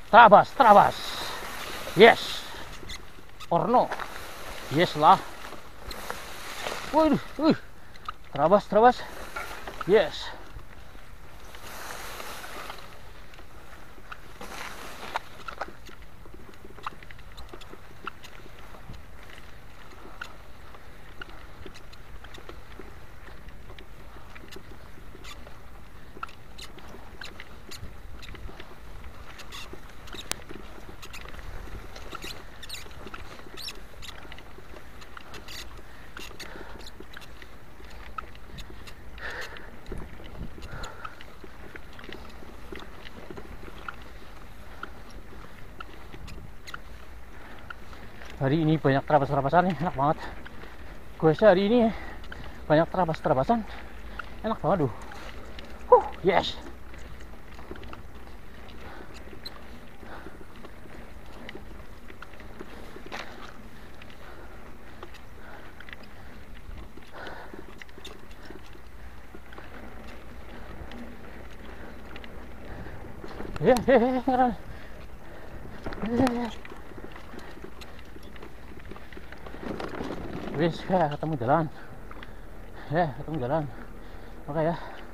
Trabas, trabas. Yes. Or no? Yes lah. Waduh, trabas, trabas. Yes. Hari ini banyak terabas-terabasan nih, enak banget. Gue hari ini banyak terabas-terabasan, enak banget duh. Yes. Wis, ketemu jalan. Ketemu jalan. Oke ya.